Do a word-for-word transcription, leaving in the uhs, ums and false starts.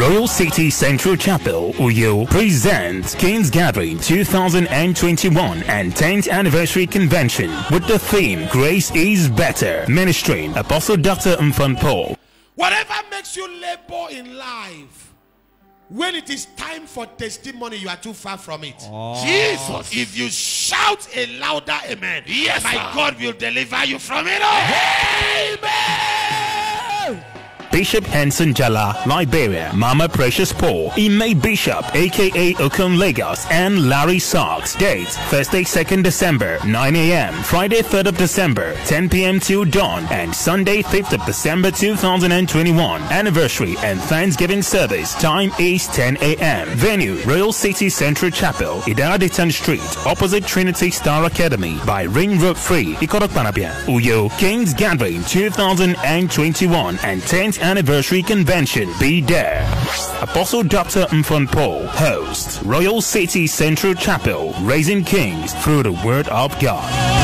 Royal City Central Chapel, Uyo, presents King's Gathering twenty twenty-one and tenth Anniversary Convention with the theme Grace is Better. Ministering Apostle Doctor Mfon Paul. Whatever makes you labor in life, when it is time for testimony, you are too far from it. Oh. Jesus, if you shout a louder amen, yes, my sir. God will deliver you from it all. Amen. Bishop Henson Jala, Liberia, Mama Precious Paul, Ime Bishop, aka Okun Lagos, and Larry Socks. Date Thursday, second December, nine a m Friday, third of December, ten p m till dawn, and Sunday, fifth of December two thousand twenty-one. Anniversary and Thanksgiving service. Time is ten a m Venue Royal City Central Chapel, Idaditan Street, opposite Trinity Star Academy, by Ring Road Free, Ikorokpanabia, Uyo. King's Gathering twenty twenty-one and tenth Anniversary Convention. Be there. Apostle Doctor Mfon Paul, host. Royal City Central Chapel, raising kings through the Word of God.